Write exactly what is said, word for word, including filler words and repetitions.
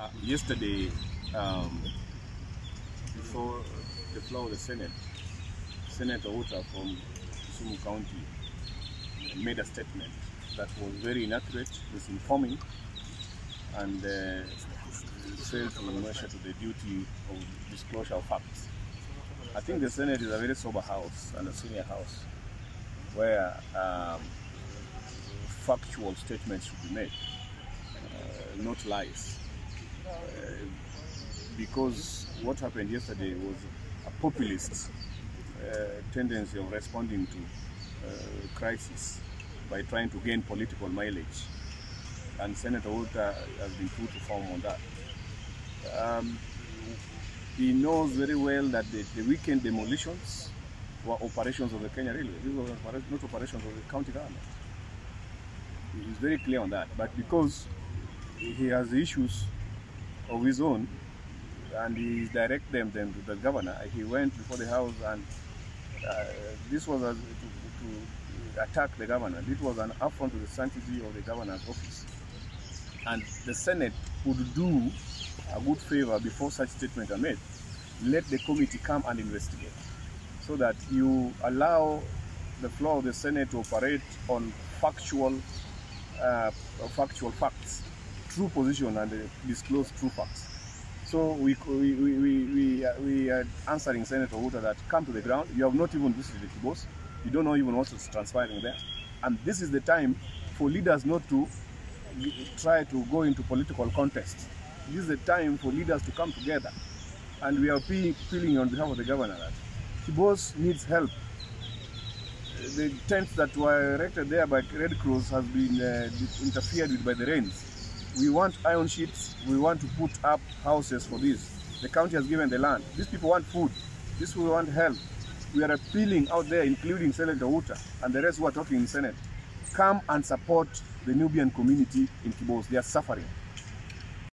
Uh, yesterday, um, before the floor of the Senate, Senator Outa from Kisumu County made a statement that was very inaccurate, misinforming, and uh, failed to measure to the duty of disclosure of facts. I think the Senate is a very sober house and a senior house where um, factual statements should be made, uh, not lies. Uh, because what happened yesterday was a populist uh, tendency of responding to uh, crisis by trying to gain political mileage, and Senator Outa has been true to form on that. Um, he knows very well that the, the weekend demolitions were operations of the Kenya Railway. These were not operations of the county government. He is very clear on that. But because he has issues of his own and he direct them, them to the governor, he went before the house, and uh, this was a, to, to attack the governor. This was an affront to the sanctity of the governor's office. And the Senate would do a good favor before such statements are made. Let the committee come and investigate, so that you allow the floor of the Senate to operate on factual, uh, factual facts, true position, and uh, disclose true facts. So we we we we, we, uh, we are answering Senator Outa that come to the ground. You have not even visited Kibos. You don't know even what is transpiring there, and this is the time for leaders not to try to go into political contest. This is the time for leaders to come together, and we are appealing on behalf of the governor that Kibos needs help. The tents that were erected there by Red Cross has been uh, interfered with by the rains. We want iron sheets. We want to put up houses for this. The county has given the land. These people want food. These people want help. We are appealing out there, including Senator Outa and the rest who are talking in Senate. Come and support the Nubian community in Kibos. They are suffering.